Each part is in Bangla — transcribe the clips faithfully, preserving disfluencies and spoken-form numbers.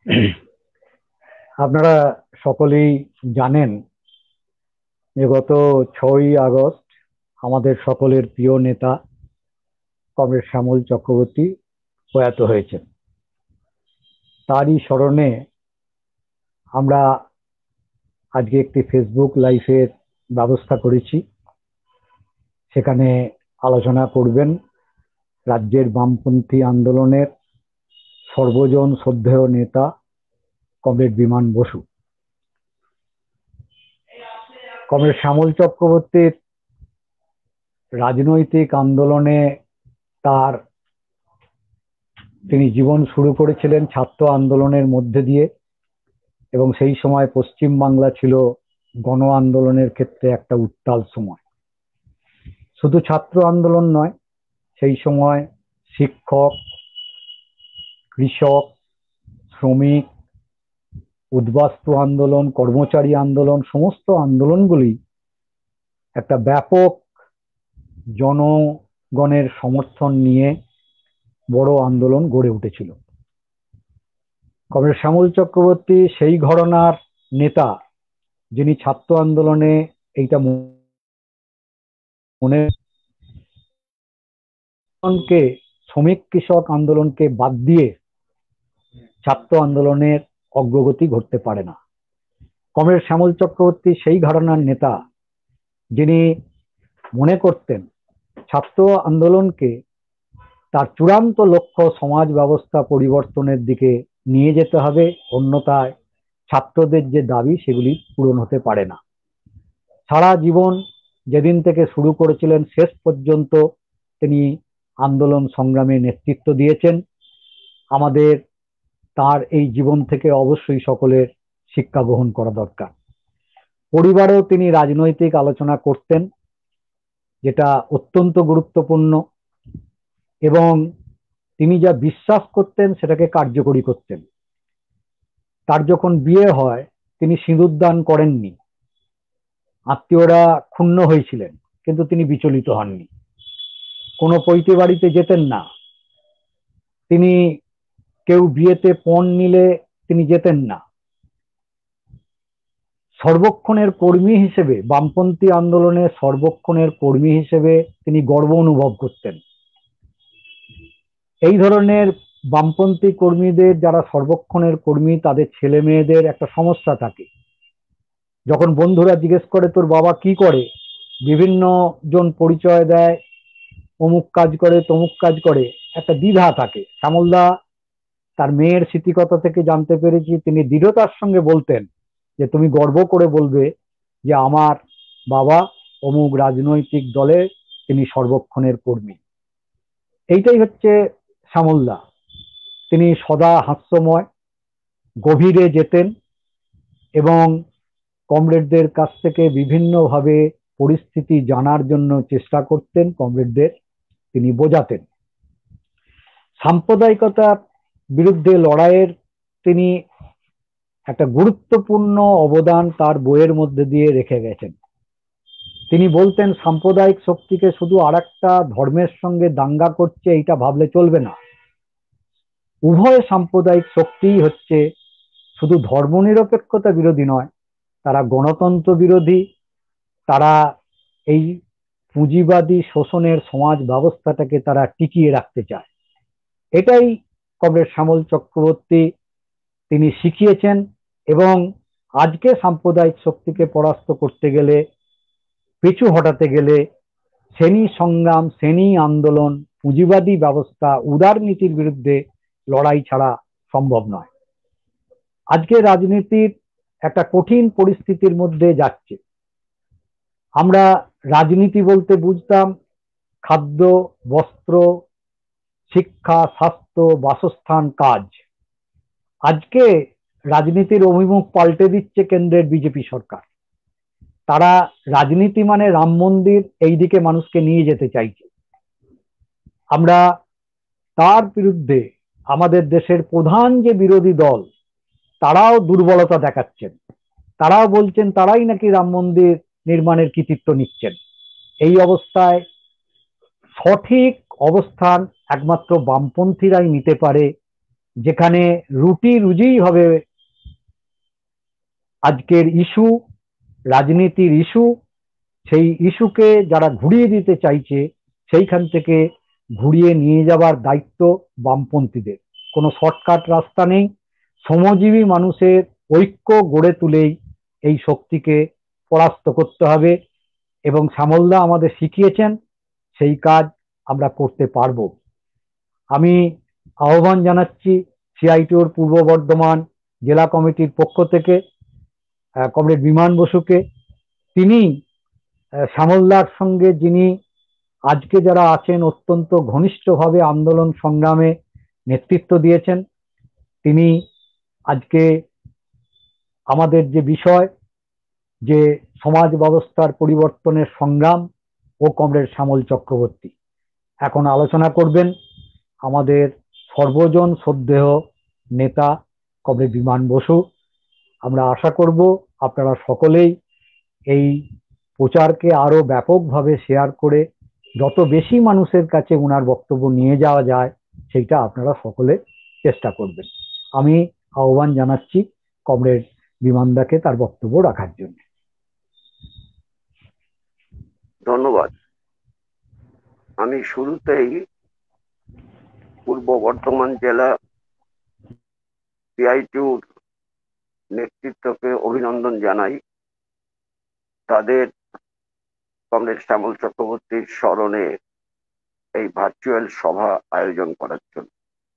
আপনারা সকলেই জানেন যে গত ছয়ই আগস্ট আমাদের সকলের প্রিয় নেতা কমরেড শ্যামল চক্রবর্তী প্রয়াত হয়েছেন। তারই স্মরণে আমরা আজকে একটি ফেসবুক লাইভের ব্যবস্থা করেছি। সেখানে আলোচনা করবেন রাজ্যের বামপন্থী আন্দোলনের সর্বজন শ্রদ্ধেয় নেতা কমরেড বিমান বসু। কমরেড শ্যামল চক্রবর্তীর রাজনৈতিক আন্দোলনে তার তিনি জীবন শুরু করেছিলেন ছাত্র আন্দোলনের মধ্যে দিয়ে, এবং সেই সময় পশ্চিম বাংলা ছিল গণ আন্দোলনের ক্ষেত্রে একটা উত্তাল সময়। শুধু ছাত্র আন্দোলন নয়, সেই সময় শিক্ষক, কৃষক, শ্রমিক, উদ্বাস্তু আন্দোলন, কর্মচারী আন্দোলন, সমস্ত আন্দোলনগুলি একটা ব্যাপক জনগণের সমর্থন নিয়ে বড় আন্দোলন গড়ে উঠেছিল। কমরেড শ্যামল চক্রবর্তী সেই ঘরানার নেতা যিনি ছাত্র আন্দোলনে এইটা মনে শ্রমিক কৃষক আন্দোলনকে বাদ দিয়ে ছাত্র আন্দোলনের অগ্রগতি ঘটতে পারে না। কমরেড শ্যামল চক্রবর্তী সেই ঘরানার নেতা যিনি মনে করতেন ছাত্র আন্দোলনকে তার চূড়ান্ত লক্ষ্য সমাজ ব্যবস্থা পরিবর্তনের দিকে নিয়ে যেতে হবে, অন্যথায় ছাত্রদের যে দাবি সেগুলি পূরণ হতে পারে না। সারা জীবন যেদিন থেকে শুরু করেছিলেন শেষ পর্যন্ত তিনি আন্দোলন সংগ্রামে নেতৃত্ব দিয়েছেন। আমাদের তার এই জীবন থেকে অবশ্যই সকলের শিক্ষা গ্রহণ করা দরকার। পরিবারেও তিনি রাজনৈতিক আলোচনা করতেন, যেটা অত্যন্ত গুরুত্বপূর্ণ, এবং তিনি যা বিশ্বাস করতেন সেটাকে কার্যকরী করতেন। তার যখন বিয়ে হয় তিনি সিঁদুরদান করেননি। আত্মীয়রা ক্ষুণ্ণ হয়েছিলেন, কিন্তু তিনি বিচলিত হননি। কোনো পৈতে বাড়িতে যেতেন না। তিনি কেউ বিয়েতে পণ নিলে তিনি যেতেন না। সর্বক্ষণের কর্মী হিসেবে, বামপন্থী আন্দোলনের সর্বক্ষণের কর্মী হিসেবে তিনি গর্ব অনুভব করতেন। এই ধরনের বামপন্থী কর্মীদের, যারা সর্বক্ষণের কর্মী, তাদের ছেলে মেয়েদের একটা সমস্যা থাকে। যখন বন্ধুরা জিজ্ঞেস করে তোর বাবা কি করে, বিভিন্ন জন পরিচয় দেয়, অমুক কাজ করে তমুক কাজ করে, একটা দ্বিধা থাকে। শ্যামলদা তার মেয়ের স্মৃতিকথা থেকে জানতে পেরেছি তিনি দৃঢ়তার সঙ্গে বলতেন যে তুমি গর্ব করে বলবে যে আমার বাবা অমুক রাজনৈতিক দলে তিনি সর্বক্ষণের কর্মী। এইটাই হচ্ছে শ্যামলদা। তিনি সদা হাস্যময়, গভীরে যেতেন এবং কমরেডদের কাছ থেকে বিভিন্নভাবে পরিস্থিতি জানার জন্য চেষ্টা করতেন, কমরেডদের তিনি বোঝাতেন। সাম্প্রদায়িকতার বিরুদ্ধে লড়াইয়ের তিনি একটা গুরুত্বপূর্ণ অবদান তার বইয়ের মধ্যে দিয়ে রেখে গেছেন। তিনি বলতেন সাম্প্রদায়িক শক্তিকে শুধু আরেকটা ধর্মের সঙ্গে দাঙ্গা করছে এইটা ভাবলে চলবে না। উভয় সাম্প্রদায়িক শক্তিই হচ্ছে শুধু ধর্মনিরপেক্ষতা বিরোধী নয়, তারা গণতন্ত্র বিরোধী, তারা এই পুঁজিবাদী শোষণের সমাজ ব্যবস্থাটাকে তারা টিকিয়ে রাখতে চায়। এটাই কমরেড শ্যামল চক্রবর্তী তিনি শিখিয়েছেন। এবং আজকে সাম্প্রদায়িক শক্তিকে পরাস্ত করতে গেলে, পিছু হটাতে গেলে শ্রেণী সংগ্রাম, শ্রেণী আন্দোলন, পুঁজিবাদী ব্যবস্থা, উদারনীতির বিরুদ্ধে লড়াই ছাড়া সম্ভব নয়। আজকে রাজনীতির একটা কঠিন পরিস্থিতির মধ্যে যাচ্ছে। আমরা রাজনীতি বলতে বুঝতাম খাদ্য, বস্ত্র, শিক্ষা, স্বাস্থ্য, বাসস্থান, কাজ। আজকে রাজনীতির অভিমুখ পাল্টে দিচ্ছে কেন্দ্রের বিজেপি সরকার। তারা রাজনীতি মানে রাম মন্দির, এই দিকে মানুষকে নিয়ে যেতে চাইছে। আমরা তার বিরুদ্ধে আমাদের দেশের প্রধান যে বিরোধী দল তারাও দুর্বলতা দেখাচ্ছেন। তারাও বলছেন তারাই নাকি রাম মন্দির নির্মাণের কৃতিত্ব নিচ্ছেন। এই অবস্থায় সঠিক অবস্থান একমাত্র বামপন্থীরাই নিতে পারে, যেখানে রুটি রুজিই হবে আজকের ইস্যু, রাজনীতির ইস্যু। সেই ইস্যুকে যারা ঘুরিয়ে দিতে চাইছে, সেইখান থেকে ঘুরিয়ে নিয়ে যাবার দায়িত্ব বামপন্থীদের। কোনো শর্টকাট রাস্তা নেই। শ্রমজীবী মানুষের ঐক্য গড়ে তুলেই এই শক্তিকে পরাস্ত করতে হবে, এবং শ্যামলদা আমাদের শিখিয়েছেন সেই কাজ আমরা করতে পারবো। আমি আহ্বান জানাচ্ছি সিআইটিওর পূর্ব বর্ধমান জেলা কমিটির পক্ষ থেকে কমরেড বিমান বসুকে। তিনি শ্যামলদার সঙ্গে, যিনি আজকে যারা আছেন অত্যন্ত ঘনিষ্ঠভাবে আন্দোলন সংগ্রামে নেতৃত্ব দিয়েছেন, তিনি আজকে আমাদের যে বিষয়, যে সমাজ ব্যবস্থার পরিবর্তনের সংগ্রাম, ও কমরেড শ্যামল চক্রবর্তী এখন আলোচনা করবেন। আমাদের সর্বজন শ্রদ্ধেয় নেতা কমরেড বিমান বসু। আমরা আশা করব আপনারা সকলেই এই প্রচারকে আরো ব্যাপকভাবে শেয়ার করে যত বেশি মানুষের কাছে ওনার বক্তব্য নিয়ে যাওয়া যায় সেইটা আপনারা সকলে চেষ্টা করবেন। আমি আহ্বান জানাচ্ছি কমরেড বিমানদাকে তার বক্তব্য রাখার জন্য। ধন্যবাদ। আমি শুরুতেই পূর্ব বর্ধমান জেলা সিআইটিউর নেতৃত্বকে অভিনন্দন জানাই তাদের কমরেড শ্যামল চক্রবর্তীর স্মরণে এই ভার্চুয়াল সভা আয়োজন করার জন্য।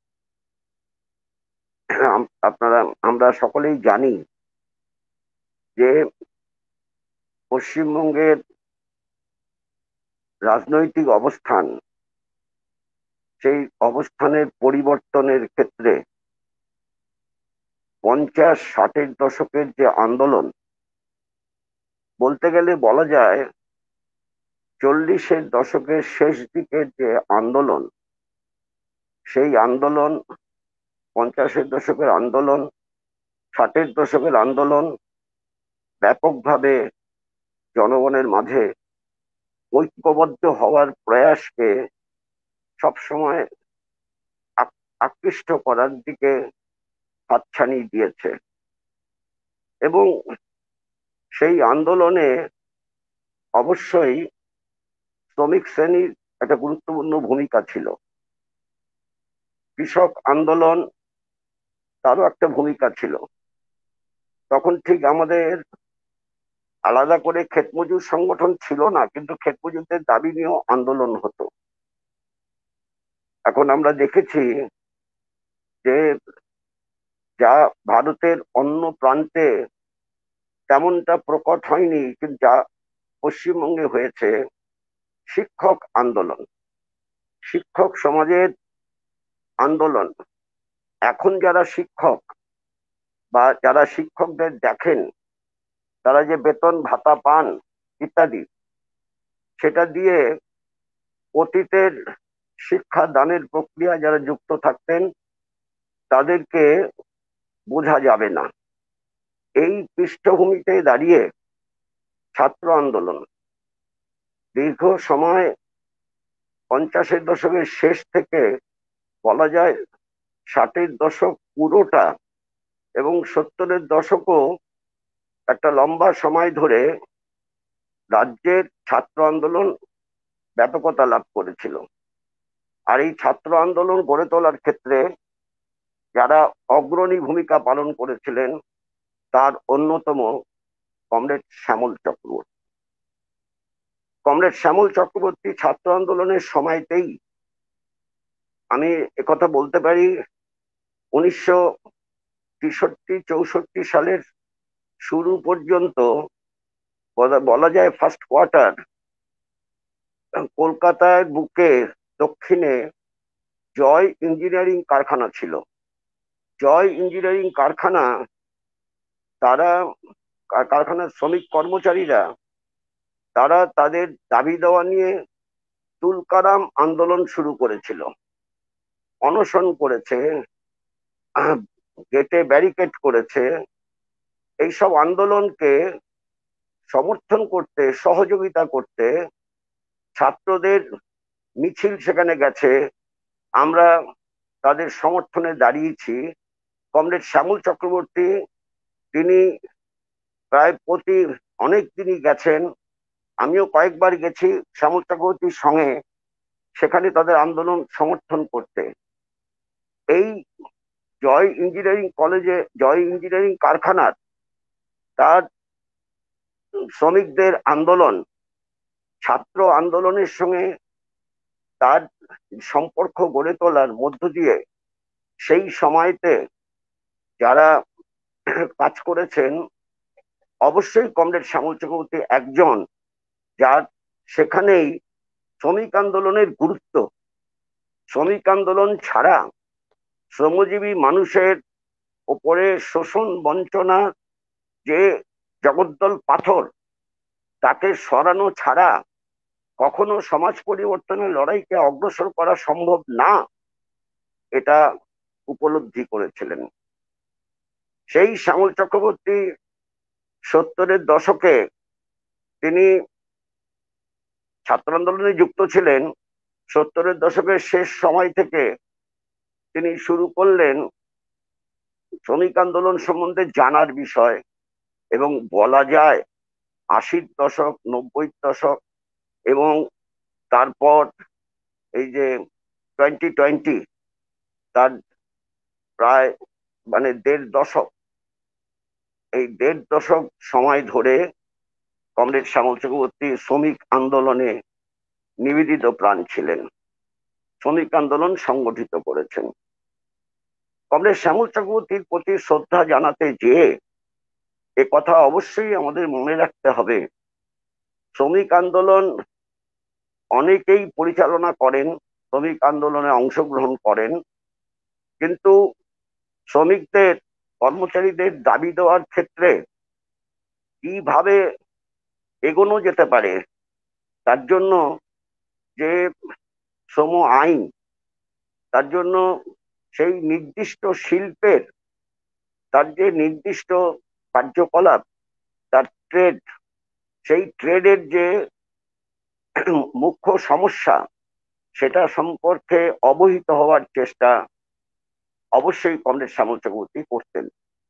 আপনারা আমরা সকলেই জানি যে পশ্চিমবঙ্গের রাজনৈতিক অবস্থান, সেই অবস্থানের পরিবর্তনের ক্ষেত্রে পঞ্চাশ ষাটের দশকের যে আন্দোলন, বলতে গেলে বলা যায় চল্লিশের দশকের শেষ দিকের যে আন্দোলন, সেই আন্দোলন, পঞ্চাশের দশকের আন্দোলন, ষাটের দশকের আন্দোলন ব্যাপকভাবে জনগণের মাঝে ঐক্যবদ্ধ হওয়ার প্রয়াসকে সবসময় আকৃষ্ট করার দিকে হাতছানি দিয়েছে। এবং সেই আন্দোলনে অবশ্যই শ্রমিক শ্রেণীর একটা গুরুত্বপূর্ণ ভূমিকা ছিল। কৃষক আন্দোলন তারও একটা ভূমিকা ছিল। তখন ঠিক আমাদের আলাদা করে ক্ষেতমজুর সংগঠন ছিল না, কিন্তু ক্ষেতমজুরদের দাবি নিয়েও আন্দোলন হতো। এখন আমরা দেখেছি যে যা ভারতের অন্য প্রান্তে তেমনটা প্রকট হয়নি, কিন্তু যা পশ্চিমবঙ্গে হয়েছে, শিক্ষক আন্দোলন, শিক্ষক সমাজের আন্দোলন। এখন যারা শিক্ষক বা যারা শিক্ষকদের দেখেন, তারা যে বেতন ভাতা পান ইত্যাদি, সেটা দিয়ে অতীতের শিক্ষা দানের প্রক্রিয়া যারা যুক্ত থাকতেন তাদেরকে বোঝা যাবে না। এই পৃষ্ঠভূমিতে দাঁড়িয়ে ছাত্র আন্দোলন দীর্ঘ সময়, পঞ্চাশের দশকের শেষ থেকে বলা যায় ষাটের দশক পুরোটা এবং সত্তরের দশকও একটা লম্বা সময় ধরে রাজ্যের ছাত্র আন্দোলন ব্যাপকতা লাভ করেছিল। আর এই ছাত্র আন্দোলন গড়ে তোলার ক্ষেত্রে যারা অগ্রণী ভূমিকা পালন করেছিলেন তার অন্যতম কমরেড শ্যামল চক্রবর্তী। কমরেড শ্যামল চক্রবর্তী ছাত্র আন্দোলনের সময়তেই, আমি একথা বলতে পারি, উনিশশো তেষট্টি চৌষট্টি সালের শুরু পর্যন্ত বলা যায় ফার্স্ট কোয়ার্টার কলকাতার বুকে দক্ষিণে জয় ইঞ্জিনিয়ারিং কারখানা ছিল। জয় ইঞ্জিনিয়ারিং কারখানা, তারা কারখানার শ্রমিক কর্মচারীরা তারা তাদের দাবি দেওয়া নিয়ে তুলকারাম আন্দোলন শুরু করেছিল, অনশন করেছে, গেটে ব্যারিকেড করেছে। এইসব আন্দোলনকে সমর্থন করতে, সহযোগিতা করতে ছাত্রদের মিছিল সেখানে গেছে। আমরা তাদের সমর্থনে দাঁড়িয়েছি। কমরেড শ্যামল চক্রবর্তী তিনি প্রায় প্রতি অনেক দিনই গেছেন, আমিও কয়েকবার গেছি শ্যামল চক্রবর্তীর সঙ্গে সেখানে তাদের আন্দোলন সমর্থন করতে। এই জয় ইঞ্জিনিয়ারিং কলেজে, জয় ইঞ্জিনিয়ারিং কারখানার তার শ্রমিকদের আন্দোলন, ছাত্র আন্দোলনের সঙ্গে তার সম্পর্ক গড়ে তোলার মধ্য দিয়ে সেই সময়তে যারা কাজ করেছেন, অবশ্যই কমরেড শ্যামল চক্রবর্তী একজন যার সেখানেই শ্রমিক আন্দোলনের গুরুত্ব। শ্রমিক আন্দোলন ছাড়া শ্রমজীবী মানুষের ওপরে শোষণ বঞ্চনা যে জগদ্দল পাথর, তাকে সরানো ছাড়া কখনো সমাজ পরিবর্তনের লড়াইকে অগ্রসর করা সম্ভব না, এটা উপলব্ধি করেছিলেন। সেই শ্যামল চক্রবর্তী সত্তরের দশকে তিনি ছাত্র আন্দোলনে যুক্ত ছিলেন। সত্তরের দশকের শেষ সময় থেকে তিনি শুরু করলেন শ্রমিক আন্দোলন সম্বন্ধে জানার বিষয়, এবং বলা যায় আশির দশক, নব্বই দশক এবং তারপর এই যে টোয়েন্টি টোয়েন্টি, তার প্রায় মানে দেড় দশক, এই দেড় দশক সময় ধরে কমরেড শ্যামল চক্রবর্তী শ্রমিক আন্দোলনে নিবেদিত প্রাণ ছিলেন, শ্রমিক আন্দোলন সংগঠিত করেছেন। কমরেড শ্যামল চক্রবর্তীর প্রতি শ্রদ্ধা জানাতে যেয়ে এ কথা অবশ্যই আমাদের মনে রাখতে হবে, শ্রমিক আন্দোলন অনেকেই পরিচালনা করেন, শ্রমিক আন্দোলনে অংশগ্রহণ করেন, কিন্তু শ্রমিকদের, কর্মচারীদের দাবি দেওয়ার ক্ষেত্রে কিভাবে এগোনো যেতে পারে তার জন্য যে শ্রম আইন, তার জন্য সেই নির্দিষ্ট শিল্পের, তার যে নির্দিষ্ট কার্যকলাপ, তার ট্রেড, সেই ট্রেডের যে মুখ্য সমস্যা, সেটা সম্পর্কে অবহিত হওয়ার চেষ্টা অবশ্যই কমরেড শ্যামল চক্রবর্তী করতেন।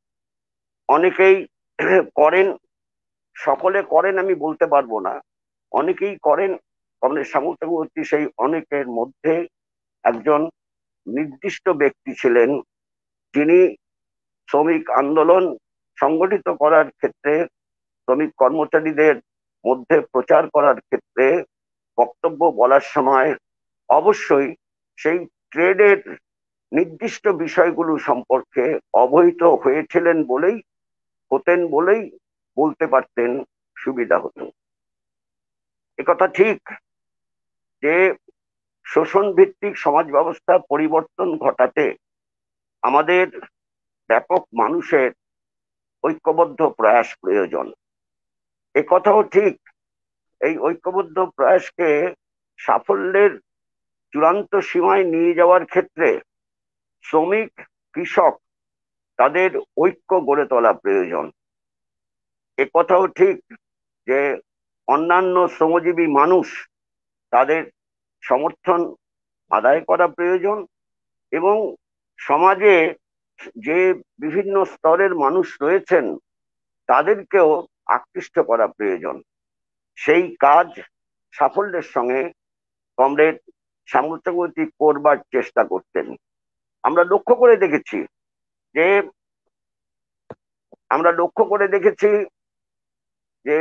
অনেকেই করেন, সকলে করেন আমি বলতে পারবো না, অনেকেই করেন। কমরেড শ্যামল চক্রবর্তী সেই অনেকের মধ্যে একজন নির্দিষ্ট ব্যক্তি ছিলেন, যিনি শ্রমিক আন্দোলন সংগঠিত করার ক্ষেত্রে, শ্রমিক কর্মচারীদের মধ্যে প্রচার করার ক্ষেত্রে, বক্তব্য বলার সময় অবশ্যই সেই ট্রেডের নির্দিষ্ট বিষয়গুলো সম্পর্কে অবহিত হয়েছিলেন বলেই, হতেন বলেই বলতে পারতেন, সুবিধা হতো। একথা ঠিক যে শোষণ ভিত্তিক সমাজ ব্যবস্থা পরিবর্তন ঘটাতে আমাদের ব্যাপক মানুষের ঐক্যবদ্ধ প্রয়াস প্রয়োজন। একথাও ঠিক, এই ঐক্যবদ্ধ প্রয়াসকে সাফল্যের চূড়ান্ত সীমায় নিয়ে যাওয়ার ক্ষেত্রে শ্রমিক, কৃষক তাদের ঐক্য গড়ে তোলা প্রয়োজন। একথাও ঠিক যে অন্যান্য শ্রমজীবী মানুষ, তাদের সমর্থন আদায় করা প্রয়োজন, এবং সমাজে যে বিভিন্ন স্তরের মানুষ রয়েছেন তাদেরকেও আকৃষ্ট করা প্রয়োজন। সেই কাজ সাফল্যের সঙ্গে কমরেড শ্যামল চক্রবর্তী করবার চেষ্টা করতেন। আমরা লক্ষ্য করে দেখেছি যে আমরা লক্ষ্য করে দেখেছি যে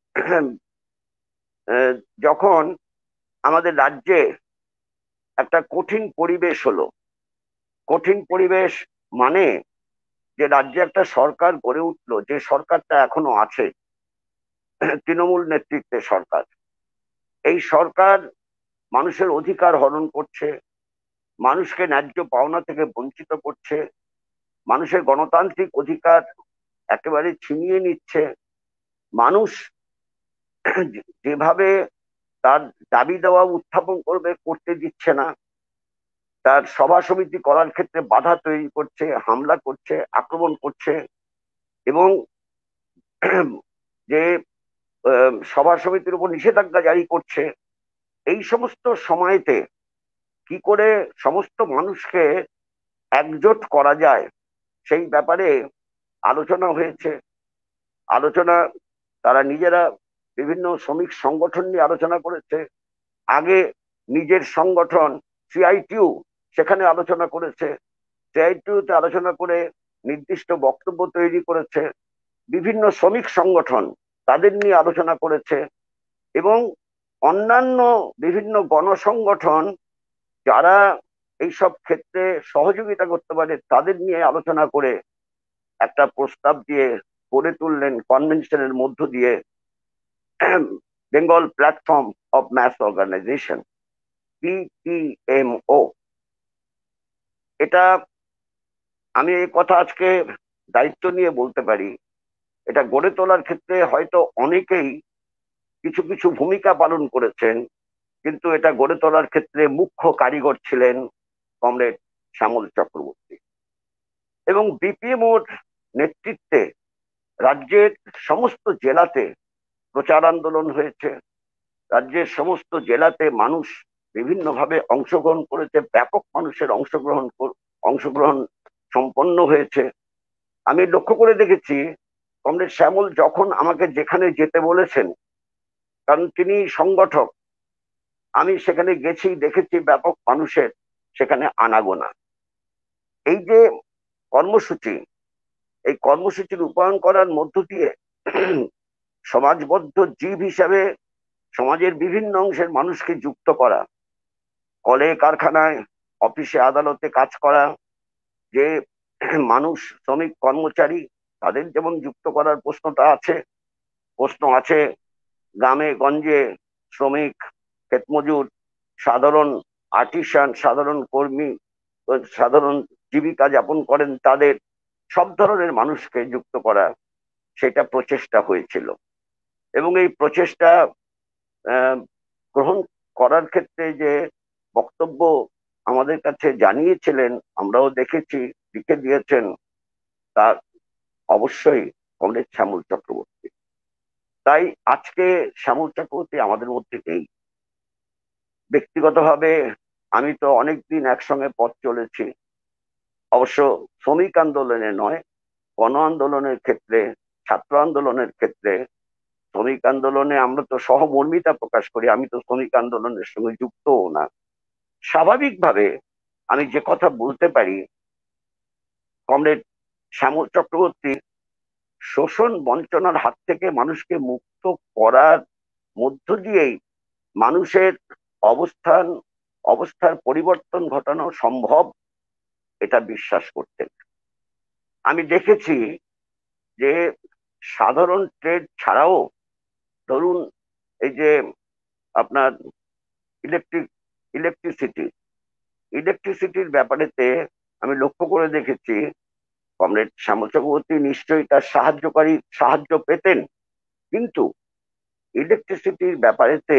যখন আমাদের রাজ্যে একটা কঠিন পরিবেশ হলো, কঠিন পরিবেশ মানে যে রাজ্যে একটা সরকার গড়ে উঠলো, যে সরকারটা এখনো আছে, তৃণমূল নেতৃত্বের সরকার, এই সরকার মানুষের অধিকার হরণ করছে, মানুষকে ন্যায্য পাওনা থেকে বঞ্চিত করছে, মানুষের গণতান্ত্রিক অধিকার একেবারে ছিনিয়ে নিচ্ছে, মানুষ যেভাবে তার দাবি দেওয়া উত্থাপন করবে করতে দিচ্ছে না, তার সভা সমিতি করার ক্ষেত্রে বাধা তৈরি করছে, হামলা করছে, আক্রমণ করছে, এবং যে সভা সমিতির উপর নিষেধাজ্ঞা জারি করছে। এই সমস্ত সময়তে কি করে সমস্ত মানুষকে একজোট করা যায় সেই ব্যাপারে আলোচনা হয়েছে। আলোচনা তারা নিজেরা বিভিন্ন শ্রমিক সংগঠন নিয়ে আলোচনা করেছে। আগে নিজের সংগঠন সিআইটিউ সেখানে আলোচনা করেছে, সিআইটিউ তে আলোচনা করে নির্দিষ্ট বক্তব্য তৈরি করেছে। বিভিন্ন শ্রমিক সংগঠন তাদের নিয়ে আলোচনা করেছে, এবং অন্যান্য বিভিন্ন গণসংগঠন যারা এইসব ক্ষেত্রে সহযোগিতা করতে পারে তাদের নিয়ে আলোচনা করে একটা প্রস্তাব দিয়ে গড়ে তুললেন কনভেনশনের মধ্য দিয়ে Bengal platform of mass organisation, BPMO. এটা আমি এই কথা আজকে দায়িত্ব নিয়ে বলতে পারি, এটা গড়ে তোলার ক্ষেত্রে হয়তো অনেকেই কিছু কিছু ভূমিকা পালন করেছেন, কিন্তু এটা গড়ে তোলার ক্ষেত্রে মুখ্য কারিগর ছিলেন কমরেড শ্যামল চক্রবর্তী। এবং বিপিএমওর নেতৃত্বে রাজ্যের সমস্ত জেলাতে প্রচার আন্দোলন হয়েছে। রাজ্যের সমস্ত জেলাতে মানুষ বিভিন্নভাবে অংশগ্রহণ করেছে, ব্যাপক মানুষের অংশগ্রহণ অংশগ্রহণ সম্পন্ন হয়েছে। আমি লক্ষ্য করে দেখেছি কমরেড শ্যামল যখন আমাকে যেখানে যেতে বলেছেন, কারণ তিনি সংগঠক, আমি সেখানে গেছি, দেখেছি ব্যাপক মানুষের সেখানে আনাগোনা। এই যে কর্মসূচি, এই কর্মসূচি রূপায়ণ করার মধ্য দিয়ে সমাজবদ্ধ জীব হিসাবে সমাজের বিভিন্ন অংশের মানুষকে যুক্ত করা, কলে কারখানায় অফিসে আদালতে কাজ করা যে মানুষ শ্রমিক কর্মচারী তাদের যেমন যুক্ত করার প্রশ্নটা আছে, প্রশ্ন আছে গ্রামে গঞ্জে শ্রমিক, ক্ষেতমজুর, সাধারণ আর্টিসান, সাধারণ কর্মী, সাধারণ জীবিকা যাপন করেন তাদের সব ধরনের মানুষকে যুক্ত করা, সেটা প্রচেষ্টা হয়েছিল। এবং এই প্রচেষ্টা গ্রহণ করার ক্ষেত্রে যে বক্তব্য আমাদের কাছে জানিয়েছিলেন, আমরাও দেখেছি, লিখে দিয়েছেন, তা অবশ্যই কমরেড শ্যামল চক্রবর্তী। তাই আজকে শ্যামল চক্রবর্তী আমাদের মধ্যে নেই। ব্যক্তিগতভাবে আমি তো অনেকদিন একসঙ্গে পথ চলেছি, অবশ্য শ্রমিক আন্দোলনে নয়, গণ আন্দোলনের ক্ষেত্রে, ছাত্র আন্দোলনের ক্ষেত্রে। শ্রমিক আন্দোলনে আমরা তো সহমর্মিতা প্রকাশ করি, আমি তো শ্রমিক আন্দোলনের সঙ্গে যুক্তও না। স্বাভাবিকভাবে আমি যে কথা বলতে পারি, কমরেড শ্যামল চক্রবর্তী শোষণ বঞ্চনার হাত থেকে মানুষকে মুক্ত করার মধ্য দিয়েই মানুষের অবস্থান অবস্থার পরিবর্তন ঘটানো সম্ভব, এটা বিশ্বাস করতেন। আমি দেখেছি যে সাধারণ ট্রেড ছাড়াও, ধরুন এই যে আপনার ইলেকট্রিক ইলেকট্রিসিটি ইলেকট্রিসিটির ব্যাপারেতে আমি লক্ষ্য করে দেখেছি কমরেড শ্যামল চক্রবর্তী নিশ্চয়ই তার সাহায্যকারী সাহায্য পেতেন, কিন্তু ইলেকট্রিসিটির ব্যাপারেতে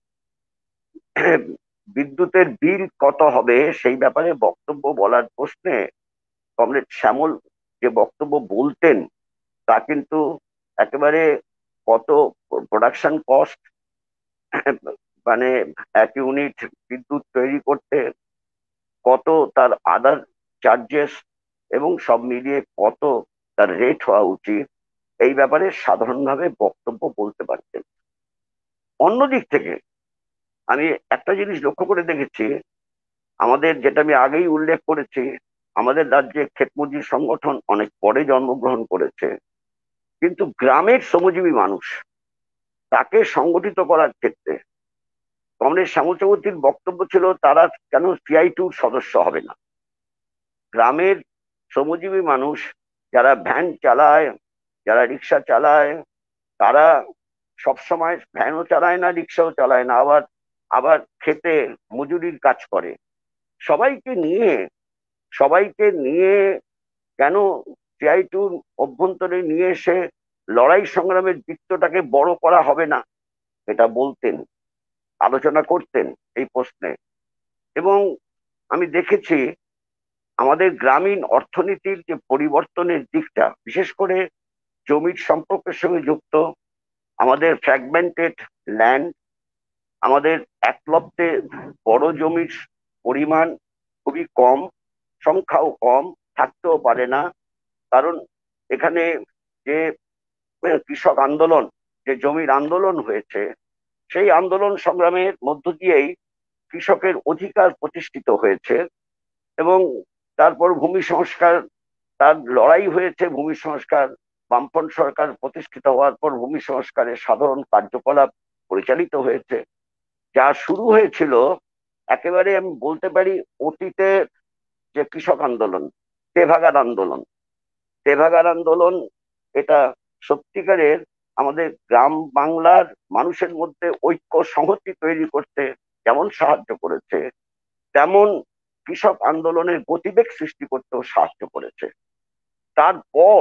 বিদ্যুতের বিল কত হবে সেই ব্যাপারে বক্তব্য বলার প্রশ্নে কমরেড শ্যামল যে বক্তব্য বলতেন তা কিন্তু একেবারে কত প্রোডাকশন কস্ট, মানে এক ইউনিট বিদ্যুৎ তৈরি করতে কত তার আদার চার্জেস এবং সব মিলিয়ে কত তার রেট হওয়া উচিত, এই ব্যাপারে সাধারণভাবে বক্তব্য বলতে পারতেন। অন্যদিক থেকে আমি একটা জিনিস লক্ষ্য করে দেখেছি, আমাদের, যেটা আমি আগেই উল্লেখ করেছি, আমাদের রাজ্যে ক্ষেতমজুর সংগঠন অনেক পরে জন্মগ্রহণ করেছে, কিন্তু গ্রামের শ্রমজীবী মানুষ তাকে সংগঠিত করার ক্ষেত্রে কমরেড শ্যামল চক্রবর্তীর বক্তব্য ছিল তারা কেন সিআইটিউর সদস্য হবে না। গ্রামের শ্রমজীবী মানুষ যারা ভ্যান চালায়, যারা রিক্সা চালায়, তারা সবসময় ভ্যানও চালায় না, রিক্সাও চালায় না, আবার আবার খেতে মজুরির কাজ করে। সবাইকে নিয়ে সবাইকে নিয়ে কেন সিআইটিউর অভ্যন্তরে নিয়ে এসে লড়াই সংগ্রামের বৃত্তটাকে বড় করা হবে না, এটা বলতেন, আলোচনা করতেন এই প্রশ্নে। এবং আমি দেখেছি আমাদের গ্রামীণ অর্থনীতির যে পরিবর্তনের দিকটা, বিশেষ করে জমির সম্পর্কের সঙ্গে যুক্ত, আমাদের ফ্র্যাগমেন্টেড ল্যান্ড, আমাদের এক লপ্তে বড় জমির পরিমাণ খুবই কম, সংখ্যাও কম, থাকতেও পারে না। কারণ এখানে যে কৃষক আন্দোলন, যে জমির আন্দোলন হয়েছে, সেই আন্দোলন সংগ্রামের মধ্য দিয়েই কৃষকের অধিকার প্রতিষ্ঠিত হয়েছে। এবং তারপর ভূমি সংস্কার, তার লড়াই হয়েছে ভূমি সংস্কার। বামফ্রন্ট সরকার প্রতিষ্ঠিত হওয়ার পর ভূমি সংস্কারের সাধারণ কার্যকলাপ পরিচালিত হয়েছে। যা শুরু হয়েছিল একেবারে, আমি বলতে পারি, অতীতের যে কৃষক আন্দোলন, তেভাগার আন্দোলন, তেভাগার আন্দোলন, এটা সত্যিকারের আমাদের গ্রাম বাংলার মানুষের মধ্যে ঐক্য সংহতি তৈরি করতে যেমন সাহায্য করেছে, তেমন কৃষক আন্দোলনের গতিবেগ সৃষ্টি করতেও সাহায্য করেছে। তারপর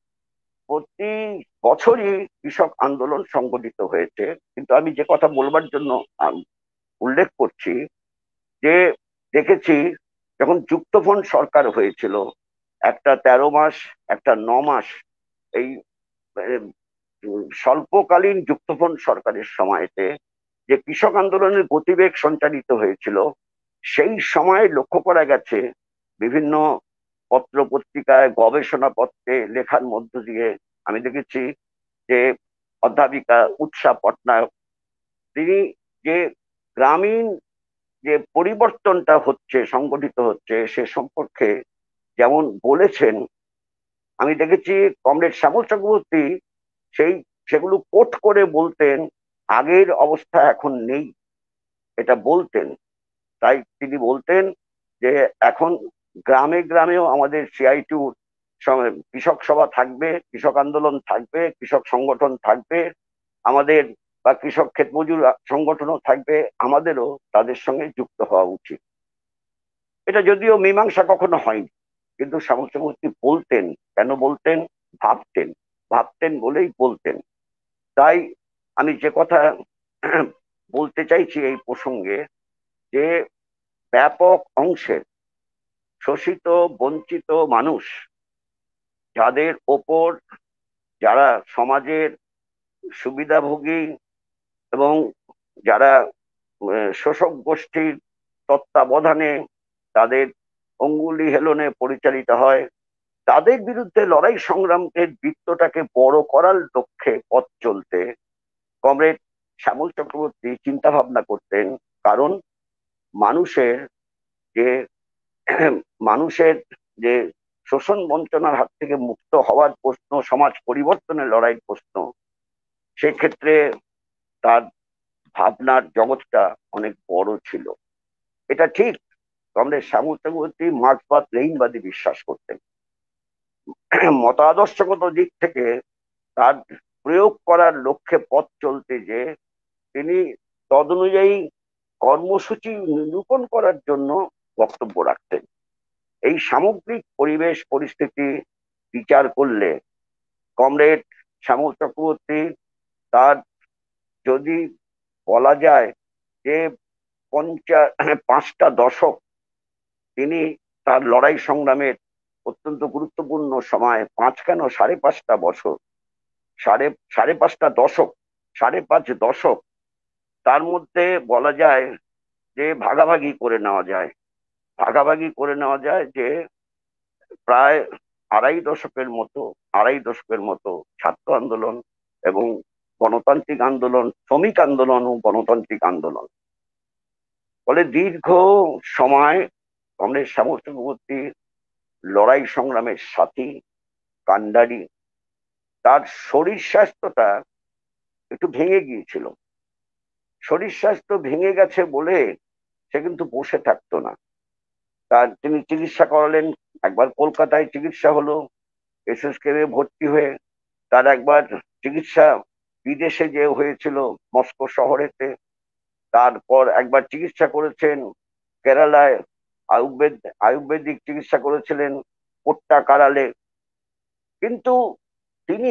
প্রতি বছরই কৃষক আন্দোলন সংগঠিত হয়েছে। কিন্তু আমি যে কথা বলবার জন্য আম, উল্লেখ করছি, যে দেখেছি যখন যুক্তফ্রন্ট সরকার হয়েছিল, একটা তেরো মাস, একটা ন মাস, এই আহ, স্বল্পকালীন যুক্তফ্রন্ট সরকারের সময়তে যে কৃষক আন্দোলনের গতিবেগ সঞ্চালিত হয়েছিল, সেই সময় লক্ষ্য করা গেছে বিভিন্ন পত্র পত্রিকায়, গবেষণা পত্রে লেখার মধ্য দিয়ে আমি দেখেছি যে অধ্যাপিকা উৎসা পটনায়ক, তিনি যে গ্রামীণ যে পরিবর্তনটা হচ্ছে, সংগঠিত হচ্ছে, সে সম্পর্কে যেমন বলেছেন, আমি দেখেছি কমরেড শ্যামল চক্রবর্তী সেই সেগুলো কোট করে বলতেন, আগের অবস্থা এখন নেই, এটা বলতেন। তাই তিনি বলতেন যে এখন গ্রামে গ্রামেও আমাদের সিআইটিউ কৃষক সভা থাকবে, কৃষক আন্দোলন থাকবে, কৃষক সংগঠন থাকবে আমাদের, বা কৃষক ক্ষেত মজুর সংগঠনও থাকবে, আমাদেরও তাদের সঙ্গে যুক্ত হওয়া উচিত। এটা যদিও মীমাংসা কখনো হয়নি, কিন্তু শ্যামল চক্রবর্তী বলতেন। কেন বলতেন? ভাবতেন, ভাবতেন বলেই বলতেন। তাই আমি যে কথা বলতে চাইছি এই প্রসঙ্গে, যে ব্যাপক অংশের শোষিত বঞ্চিত মানুষ, যাদের ওপর, যারা সমাজের সুবিধাভোগী এবং যারা আহ, শোষক গোষ্ঠীর তত্ত্বাবধানে তাদের অঙ্গুলি হেলনে পরিচালিত হয়, তাদের বিরুদ্ধে লড়াই সংগ্রামের বৃত্তটাকে বড় করার লক্ষ্যে পথ চলতে কমরেড শ্যামল চক্রবর্তী চিন্তা ভাবনা করতেন। কারণ মানুষের যে মানুষের যে শোষণ বঞ্চনার হাত থেকে মুক্ত হওয়ার প্রশ্ন, সমাজ পরিবর্তনের লড়াইয়ের প্রশ্ন, সেক্ষেত্রে তার ভাবনার জগৎটা অনেক বড় ছিল। এটা ঠিক, কমরেড শ্যামল চক্রবর্তী মার্ক্সবাদ লেনিনবাদী বিশ্বাস করতেন। মতাদর্শগত দিক থেকে তার প্রয়োগ করার লক্ষ্যে পথ চলতে যে তিনি তদনুযায়ী কর্মসূচি নিরূপণ করার জন্য বক্তব্য রাখতেন। এই সামগ্রিক পরিবেশ পরিস্থিতি বিচার করলে কমরেড শ্যামল চক্রবর্তী, তার যদি বলা যায় যে পঞ্চাশ পাঁচটা দশক তিনি তার লড়াই সংগ্রামের অত্যন্ত গুরুত্বপূর্ণ সময়, পাঁচ কেন সাড়ে পাঁচটা বছর, সাড়ে সাড়ে পাঁচটা দশক, সাড়ে পাঁচ দশক, তার মধ্যে বলা যায় যে ভাগাভাগি করে নেওয়া যায়, ভাগাভাগি করে নেওয়া যায় যে প্রায় আড়াই দশকের মতো, আড়াই দশকের মতো ছাত্র আন্দোলন এবং গণতান্ত্রিক আন্দোলন, শ্রমিক আন্দোলন ও গণতান্ত্রিক আন্দোলন, ফলে দীর্ঘ সময় কমরেড শ্যামল চক্রবর্তী লড়াই সংগ্রামের সাথী, কান্ডারি। তার শরীর স্বাস্থ্যটা একটু ভেঙে গিয়েছিল। শরীর স্বাস্থ্য ভেঙে গেছে বলে সে কিন্তু বসে থাকতো না। তার তিনি চিকিৎসা করালেন, একবার কলকাতায় চিকিৎসা হলো, এসএসকেমে ভর্তি হয়ে, তার একবার চিকিৎসা বিদেশে যে হয়েছিল মস্কো শহরেতে, তারপর একবার চিকিৎসা করেছেন কেরালায়, আয়ুর্বেদ আয়ুর্বেদিক চিকিৎসা করেছিলেন কোট্টা কারালে। কিন্তু তিনি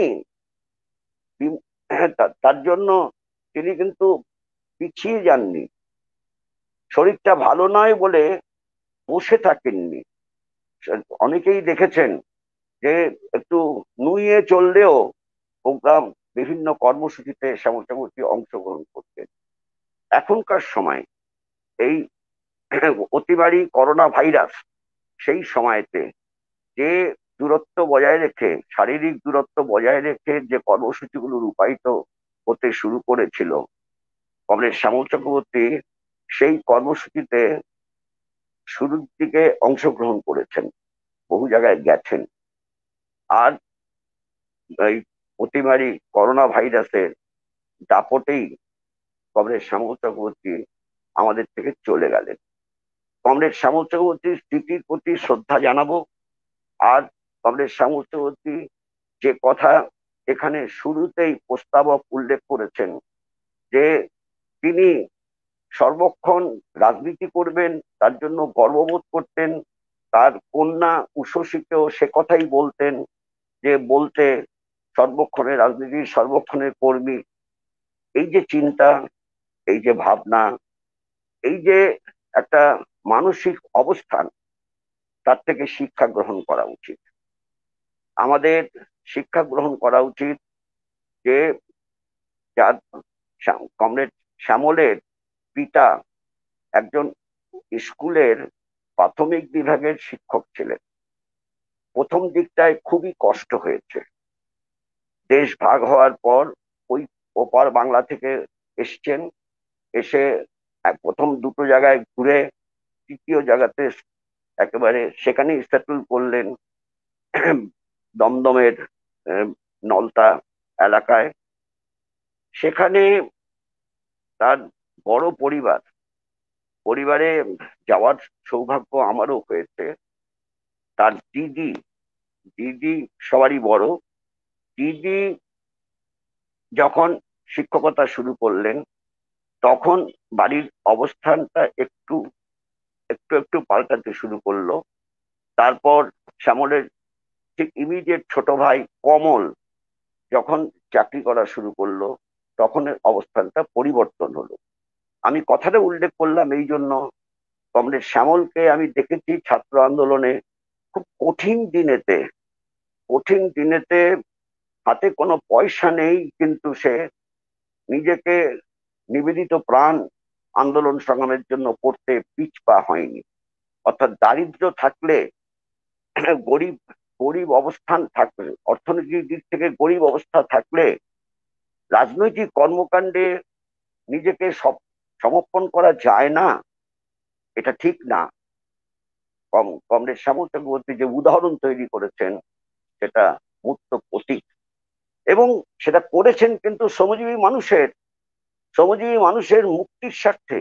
তার জন্য তিনি কিন্তু পিছিয়ে যাননি, শরীরটা ভালো নয় বলে বসে থাকেননি। অনেকেই দেখেছেন যে একটু নুইয়ে চললেও প্রোগ্রাম, বিভিন্ন কর্মসূচিতে শ্যামল চক্রবর্তী অংশগ্রহণ করতেন। এখনকার সময় এই অতিমারী করোনা ভাইরাস, সেই সময়তে যে দূরত্ব বজায় রেখে, শারীরিক দূরত্ব বজায় রেখে যে কর্মসূচিগুলো রূপায়িত হতে শুরু করেছিল, কমরেড শ্যামল চক্রবর্তী সেই কর্মসূচিতে শুরুর দিকে অংশগ্রহণ করেছেন, বহু জায়গায় গেছেন। আর এই অতিমারি করোনা ভাইরাসের দাপটেই কমরেড শ্যামল চক্রবর্তী আমাদের থেকে চলে গেলেন। কমরেড শ্যামল চক্রবর্তীর স্মৃতির প্রতি শ্রদ্ধা জানাবো। আর কমরেড শ্যামল চক্রবর্তী যে কথা এখানে শুরুতেই প্রস্তাবক উল্লেখ করেছেন, যে তিনি সর্বক্ষণ রাজনীতি করবেন, তার জন্য গর্ববোধ করতেন। তার কন্যা উষসীকেও সে কথাই বলতেন, যে বলতে সর্বক্ষণের রাজনীতির সর্বক্ষণের কর্মী। এই যে চিন্তা, এই যে ভাবনা, এই যে একটা মানসিক অবস্থান, তার থেকে শিক্ষা গ্রহণ করা উচিত। আমাদের শিক্ষা গ্রহণ করা উচিত যে যার কমরেড শ্যামলের পিতা একজন স্কুলের প্রাথমিক বিভাগের শিক্ষক ছিলেন। প্রথম দিকটায় খুবই কষ্ট হয়েছে। দেশ ভাগ হওয়ার পর ওই ওপার বাংলা থেকে এসছেন, এসে প্রথম দুটো জায়গায় ঘুরে তৃতীয় জায়গাতে একেবারে সেখানেই সেটেল করলেন, দমদমের নলতা এলাকায়। সেখানে তার বড় পরিবার, পরিবারে যাওয়ার সৌভাগ্য আমারও হয়েছে। তার দিদি, দিদি সবারই বড়, দিদি যখন শিক্ষকতা শুরু করলেন, তখন বাড়ির অবস্থানটা একটু একটু একটু পাল্টাতে শুরু করলো। তারপর শ্যামলের ঠিক ইমিডিয়েট ছোট ভাই কমল যখন চাকরি করা শুরু করলো, তখন অবস্থানটা পরিবর্তন হলো। আমি কথাটা উল্লেখ করলাম এই জন্য, কমরেড শ্যামলকে আমি দেখেছি ছাত্র আন্দোলনে খুব কঠিন দিনেতে, কঠিন দিনেতে হাতে কোনো পয়সা নেই, কিন্তু সে নিজেকে নিবেদিত প্রাণ আন্দোলন সংগ্রামের জন্য করতে পিছপা হয়নি। অর্থাৎ দারিদ্র থাকলে, গরিব গরিব অবস্থান থাকলে, অর্থনৈতিক দিক থেকে গরিব অবস্থা থাকলে রাজনৈতিক কর্মকাণ্ডে নিজেকে সব সমর্পণ করা যায় না, এটা ঠিক না। কম কমরেড শ্যামল চক্রবর্তী যে উদাহরণ তৈরি করেছেন, সেটা মূর্ত প্রতীক। এবং সেটা করেছেন কিন্তু শ্রমজীবী মানুষের শ্রমজীবী মানুষের মুক্তির স্বার্থে,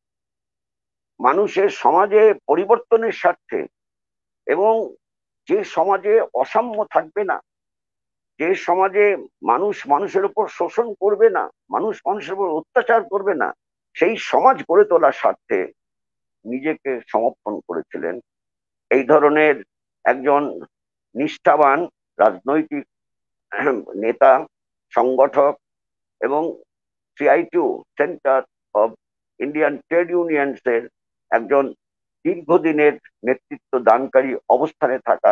মানুষের সমাজে পরিবর্তনের স্বার্থে। এবং যে সমাজে অসাম্য থাকবে না, যে সমাজে মানুষ মানুষের উপর শোষণ করবে না, মানুষ মানুষের উপর অত্যাচার করবে না, সেই সমাজ গড়ে তোলার স্বার্থে নিজেকে সমর্পণ করেছিলেন। এই ধরনের একজন নিষ্ঠাবান রাজনৈতিক নেতা, সংগঠক এবং CITU centre of Indian trade unions এর একজন দীর্ঘদিনের নেতৃত্ব দানকারী অবস্থানে থাকা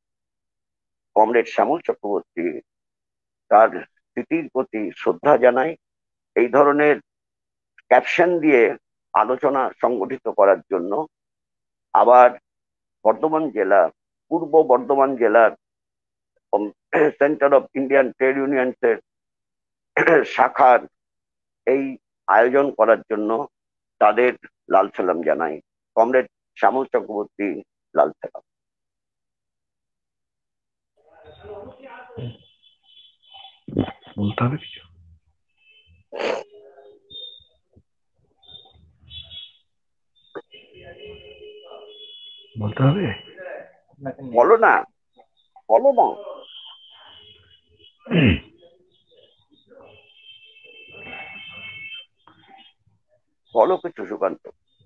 কমরেড শ্যামল চক্রবর্তী, তার স্মৃতির প্রতি শ্রদ্ধা জানাই। এই ধরনের ক্যাপশন দিয়ে আলোচনা সংগঠিত করার জন্য আবার বর্ধমান জেলা, পূর্ব বর্ধমান জেলার centre of Indian trade unions এর শাখার এই আয়োজন করার জন্য তাদের লাল সালাম জানাই। কমরেড শ্যামল চক্রবর্তী, লাল সালাম। বলতে হবে কিছু? বলতে হবে? বলো না, বলো না। বলো কিছু সুকান্ত।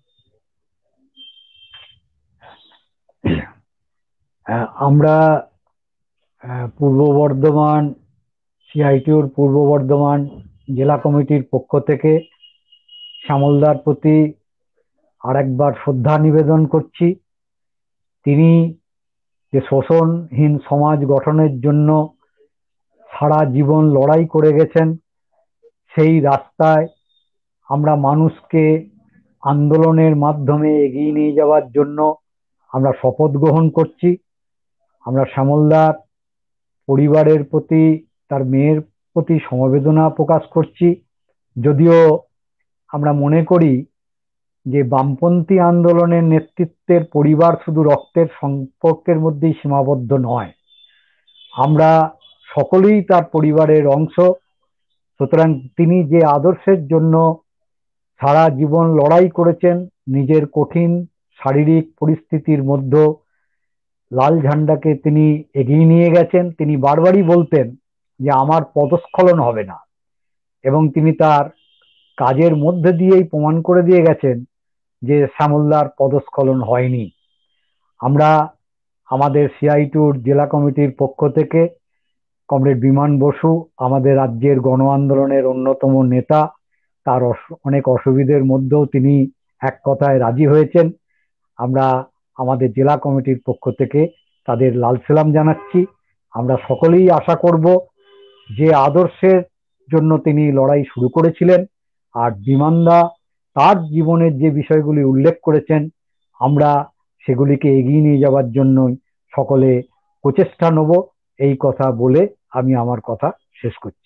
আমরা পূর্ব বর্ধমান সিআইটিউর পূর্ব বর্ধমান জেলা কমিটির পক্ষ থেকে শ্যামলদার প্রতি আরেকবার শ্রদ্ধা নিবেদন করছি। তিনি যে শোষণহীন সমাজ গঠনের জন্য সারা জীবন লড়াই করে গেছেন, সেই রাস্তায় আমরা মানুষকে আন্দোলনের মাধ্যমে এগিয়ে নিয়ে যাওয়ার জন্য আমরা শপথ গ্রহণ করছি। আমরা শ্যামলদার পরিবারের প্রতি, তার মেয়ের প্রতি সমবেদনা প্রকাশ করছি। যদিও আমরা মনে করি যে বামপন্থী আন্দোলনের নেতৃত্বের পরিবার শুধু রক্তের সম্পর্কের মধ্যেই সীমাবদ্ধ নয়, আমরা সকলেই তার পরিবারের অংশ। সুতরাং তিনি যে আদর্শের জন্য সারা জীবন লড়াই করেছেন, নিজের কঠিন শারীরিক পরিস্থিতির মধ্যে লাল ঝান্ডাকে তিনি এগিয়ে নিয়ে গেছেন। তিনি বারবারই বলতেন যে আমার পদস্খলন হবে না, এবং তিনি তার কাজের মধ্যে দিয়েই প্রমাণ করে দিয়ে গেছেন যে শ্যামলদার পদস্খলন হয়নি। আমরা আমাদের সিআই টুর জেলা কমিটির পক্ষ থেকে কমরেড বিমান বসু, আমাদের রাজ্যের গণ আন্দোলনের অন্যতম নেতা, তার অনেক অসুবিধের মধ্যেও তিনি এক কথায় রাজি হয়েছেন। আমরা আমাদের জেলা কমিটির পক্ষ থেকে তাদের লাল সালাম জানাচ্ছি। আমরা সকলেই আশা করব যে আদর্শের জন্য তিনি লড়াই শুরু করেছিলেন, আর বিমানদা তার জীবনের যে বিষয়গুলি উল্লেখ করেছেন, আমরা সেগুলিকে এগিয়ে নিয়ে যাওয়ার জন্যই সকলে প্রচেষ্টা নেব। এই কথা বলে আমি আমার কথা শেষ করছি।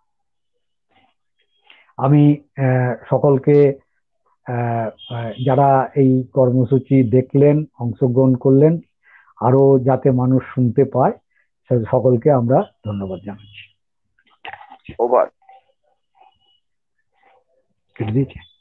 আমি সকলকে, যারা এই কর্মসূচি দেখলেন, অংশগ্রহণ করলেন, আরো যাতে মানুষ শুনতে পায়, সকলকে আমরা ধন্যবাদ জানাচ্ছি। ওভার। কেটে দিয়েছে।